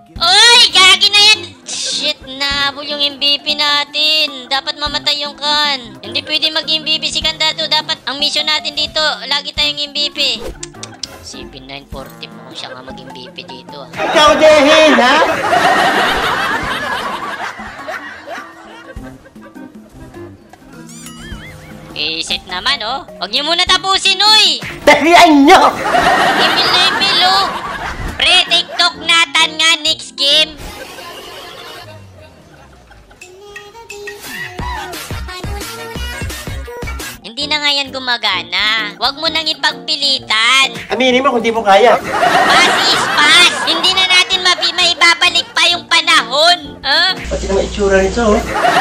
Uy! Gagi na yan! Shit! Nahabol yung MVP natin. Dapat mamatay yung Kan. Hindi pwede mag-MVP si Kandato. Dapat ang mission natin dito, lagi tayong MVP. CP940 mo siya nga mag-MVP dito. Ikaw dehin, ha? Set naman, oh. Huwag niyo muna tapusin, uy! Dalian nyo! Emil na Emil, oh. Pre, TikTok natin nga next game. Hindi na nga yan gumagana. Huwag mo nang ipagpilitan. Aminin mo kung di mo kaya. Pass is pass. Hindi na natin maibabalik pa yung panahon. Pati naman itsura nito, oh.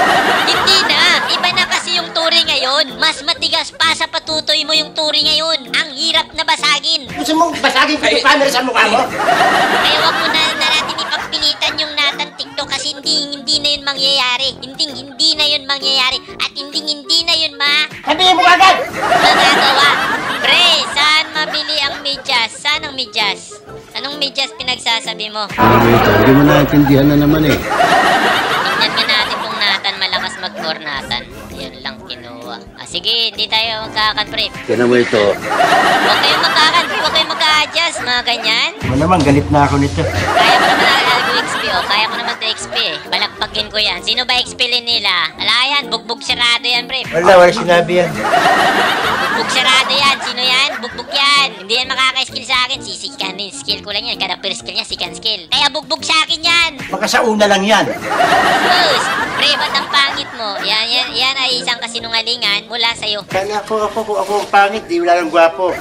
Hindi na. Iba na kasi yung turi ngayon. Mas matigas pa sa patutoy mo yung turi ngayon. Ang hirap na basagin. Gusto mong basagin ko yung camera sa mukha mo? Kaya wag mo na natin ipagpilitan yung Nathan TikTok kasi hindi na yun mangyayari. Hindi na yun mangyayari. At hindi na yun Sabihin mo agad! magagawa. Pre, saan mabili ang medyas? Saan ang medyas? Anong medyas pinagsasabi mo? Alam mo ito, hindi mo naintindihan na naman eh. Tingnan nga natin kung Nathan malakas mag-core Nathan. Ayun lang kinuha. Sige, hindi tayo magkakan, pre. Tignan mo ito. Huwag kayong magkakan, pre. Huwag kayong mag-a-adjust. Mga ganyan. Ano naman, galit na ako nito. Kaya ko naman algo XP, oh. Kaya ko naman to XP, eh. Balakpagin ko yan. Sino ba XP nila? Ala yan, bugbog sarado yan, pre. Wala sinabi yan. Bugbog sarado yan. Sino yan? Bugbog yan. Hindi yan makaka-skill sa akin. Sisikan din. Skill ko lang yan. Kada per skill niya, sikan skill. Kaya bugbog sa akin yan. Baka sa una lang yan. Sus, pre, ba't ang pangit mo? Yan ay isang kasinungalingan mula sa'yo. Kaya ako ang pangit, di wala lang gwapo.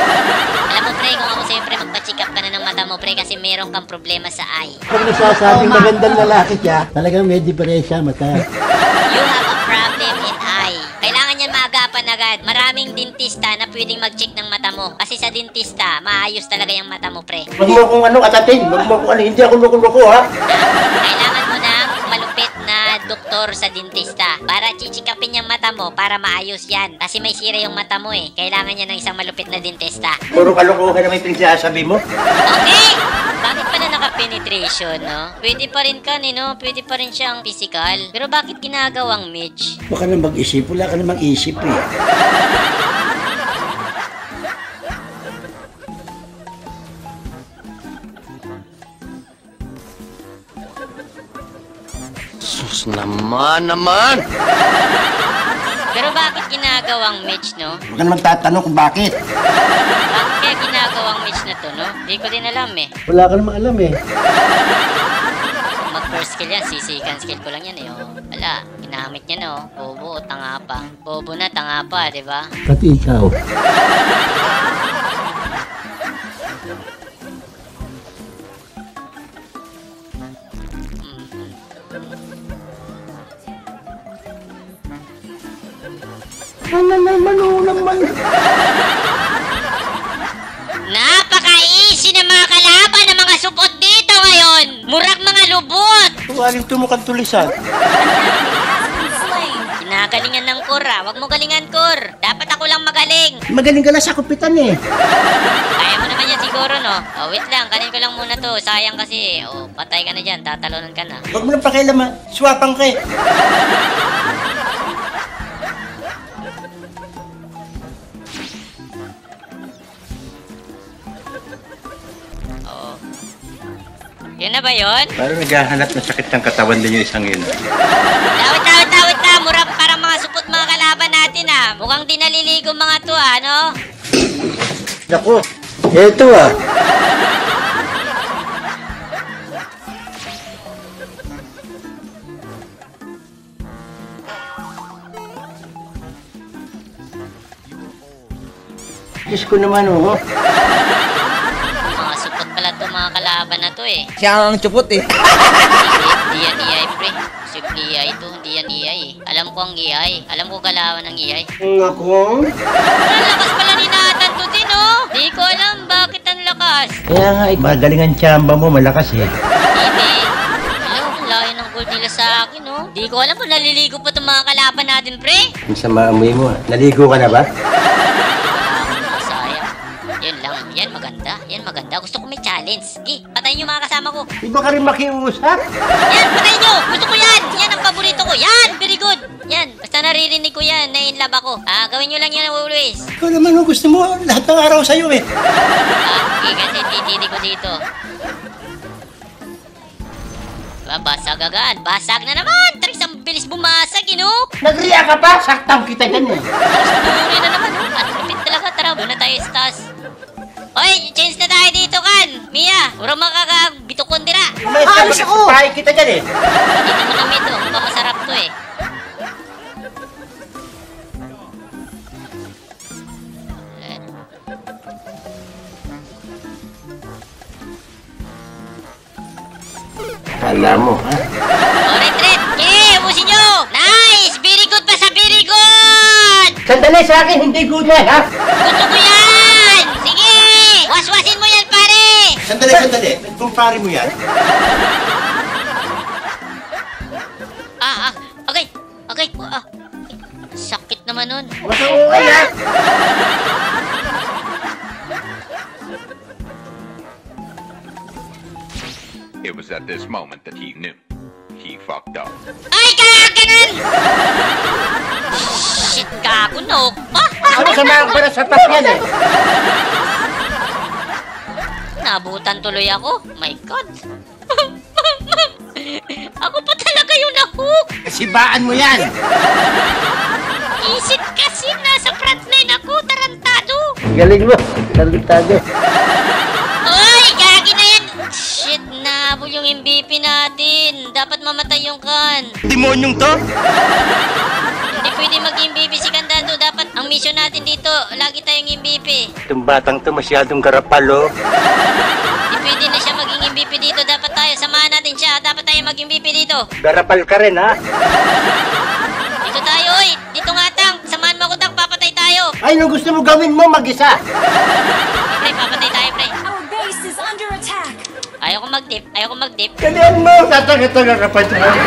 Alam mo, pre, kung ako sa'yo, pre, magpa-check up ka na ng mata mo, pre, kasi meron kang problema sa eye. Pag nagsasabing magandang lalaki siya, talagang may diferensya mata. You have a problem in eye. Kailangan yan maagapan agad. Maraming dentista na pwedeng mag-check ng mata mo. Kasi sa dentista, maayos talaga yung mata mo, pre. Huwag mo akong atatin. Huwag mo akong hindi ako loko-loko, ha? Kailangan mo ng malupit na doktor sa dentista para chichikapin yung mata mo para maayos yan. Kasi may sira yung mata mo eh. Kailangan niya ng isang malupit na dentista. Puro kalokohan na may pinagsasabi mo. Okay! Bakit pa na naka-penetration, no? Pwede pa rin ka, no? Pwede pa rin siyang physical. Pero bakit ginagawang midge? Baka na mag-isip, wala ka namang isip eh. Sus naman! Pero bakit ginagawang midge, no? Huwag ka naman tatanong kung bakit. Bakit kaya ginagawang midge na to, no? Hindi ko din alam eh. Wala ka namang alam eh. Mag-first skill yan, sisikan skill ko lang yan eh. Oh. Wala, ginamit niya no. Bobo o tanga pa. Bobo na, tanga pa, di ba? Pati ikaw. naman. Napaka-easy ng mga kalaban ng mga supot dito ngayon. Murag mga lubot. Tuwaling tumukang tulisan. Kinagalingan ng Kor ah. Huwag mo galingan, Kor. Dapat ako lang magaling. Magaling ka lang sa kupitan eh. Kaya mo naman yan siguro, no? Oh, wait lang. Kanin ko lang muna to. Sayang kasi. Oh, patay ka na dyan. Tatalonan ka na. Huwag mo lang pakialaman. Swapang ka eh. Oo. Yan na ba yun? Parang naghahanap ng sakit ng katawan din yung isang yun. Tawit na. Mura parang mga supot mga kalaban natin ah. Mukhang di naliligo mga to ah, no? Naku, eto ah. Diyos ko naman oh. Mga supot pala to mga kalaban na to eh. Siya ang chupot eh. Hindi yan EI pre. Simple EI to. Hindi yan EI eh. Alam ko ang EI. Alam ko kalaban ng EI. Naku. Ang lakas pala ni Nathan to din oh. Di ko alam bakit ang lakas. Kaya nga, magaling ang tsamba mo, malakas eh. Hindi. Alam, ang layo ng gold nila sa akin oh. Di ko alam kung naliligo pa itong mga kalaban natin pre. Ang sama amoy mo ah. Naligo ka na ba? Wala akong masaya. Yan lang. Yan maganda. Yan maganda. Gusto ko may challenge. Sige, patayin patayin yung mga kasama ko. Di ba ka rin makiusap? Yan, patayin nyo! Gusto ko yan! Yan ang paborito ko! Yan! Very good! Yan, basta naririnig ko yan, na-inlove ako. Gawin nyo lang yan always. Ikaw naman ang gusto mo. Lahat ng araw sa'yo eh. Okay, kasi titili ko dito. Basag agad. Basag na naman! Trix, ang bilis bumasag, Nagriya ka pa? Saktang kita dyan eh. Puri na naman, Ang lupit talaga. Tara, doon na tayo, Stas. Oy, change na tayo dito, kan! Mia, urang makakabitukon dira. Alis ako! Pahay kita dyan eh. Dito mo namin ito. Mukhang masarap to eh. Kala mo, ha? O, retreat! Okay, ubusin nyo! Nice! Very good pa sa very good! Sandali sa akin, hindi good yan, ha? Gusto ko yan! Sige! Waswasin mo yan, pare! Sandali. Kumpare mo yan. Okay. Sakit naman nun. Masuukay, ha? It was at this moment that he knew. He fucked up. Ay, ganun! Shit, gago, no? Ano sa mga para sa pat yan eh? Nabutan tuloy ako. My God. Ako pa talaga yung nahook. Sibaan mo yan. Isip kasi nasa frontline ako, tarantado. Galing mo. Tarantado. Oy, gagi na yan. Shit, nahabol yung MVP natin. Dapat mamatay yung kan. Demonyong to? Hindi pwede mag-MVP si Candado. Dapat ang mission natin dito, lagi tayong MVP. Itong batang to masyadong garapal, oh. Hindi pwede na siya maging MVP dito. Dapat tayo, samahan natin siya. Dapat tayo maging MVP dito. Garapal ka rin, ha? Dito tayo, oy. Dito nga, Tang. Samahan mo ko, Tang. Papatay tayo. Ay, nung gusto mo gawin mo, mag-isa. Pre, papatay tayo, pre. Our base is under attack. Ayoko mag-dip. Kalian mo. Tataga-taga ka pa dyan.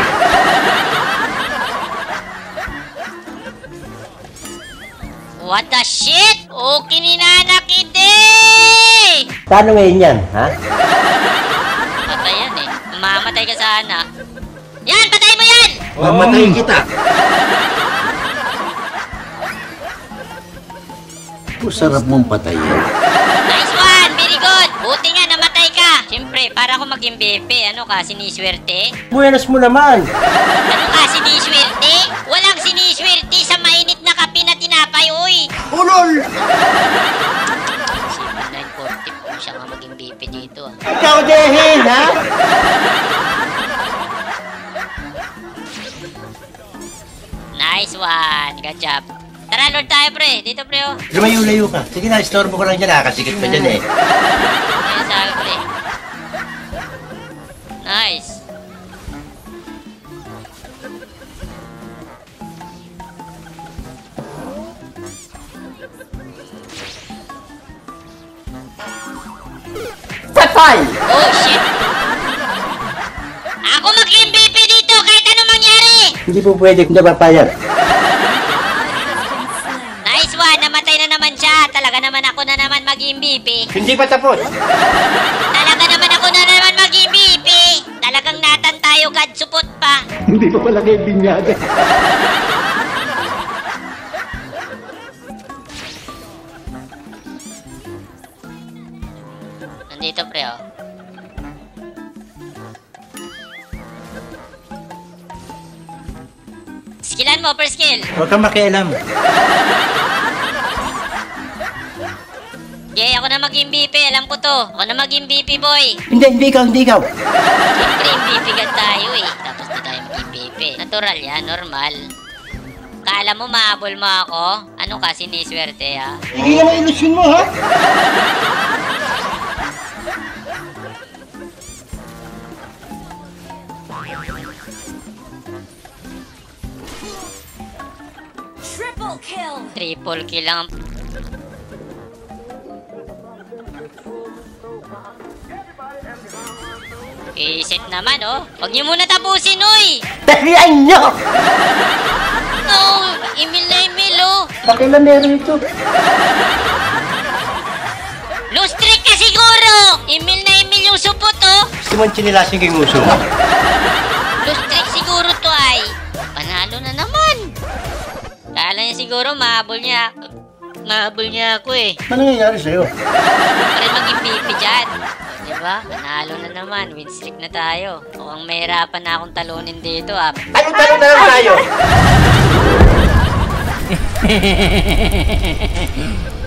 What the shit? Okay ni Nanak, hindi! Paano ngayon yan, ha? Patay yan eh. Mamatay ka sana. Yan! Patay mo yan! Mamatayin kita. Sarap mong patayin. Nice one! Very good! Buti nga, namatay ka! Siyempre, para ako maging BP, ano ka, siniswerte? Buenas mo naman. Ano ka, siniswerte? Walang siniswerte sa mainit na kape na tinapay, uy! Ulol! 940 po siya nga maging BP dito, ah. Ikaw dehin, ha? Nice one! Good job! Tara, Lord tayo, pre! Dito, pre, oh! Lumayo-layo ka. Sige na, istorbo ko lang dyan, nakasikit pa dyan eh. Ayan sa akin, pre. Nice! Patay! Oh, shit! Ako mag-MVP dito kahit anong mangyari! Hindi po pwede kung napapayag. Nice one! Namatay na naman siya! Talaga naman ako na naman mag-MVP! Hindi pa tapos. Talaga naman ako na naman mag-MVP! Talagang natan tayo, God support pa! Hindi pa pala kayo binyaga. Nandito, pre, oh. Skillan mo, per skill! Huwag kang makialam. Okay, ako na mag-MVP. Alam ko to. Ako na mag-MVP, boy. Hindi ikaw. Siyempre, MVP ka tayo eh. Tapos di tayo mag-MVP. Natural yan, normal. Kala mo mahabol mo ako? Ano ka, siniswerte ha? Sige naman ilusyon mo, ha? Triple kill. Triple kill lang. Isit naman, oh. Huwag niyo muna tapusin, oy! Dalian nyo! No, Emil na Emil, oh. Pakilamero ito. Loose trick ka siguro! Emil na Emil yung supot, oh. Siman chinilasin kay nguso. Blue streak siguro to ay. Panalo na naman. Kala niya siguro mahabol niya. Mahabol niya ako eh. Ano nangyayari sa'yo? Para mag-MVP dyan. Diba? Panalo na naman. Win streak na tayo. Mukhang mahirapan na akong talunin dito ah. Ayun, talo na lang tayo!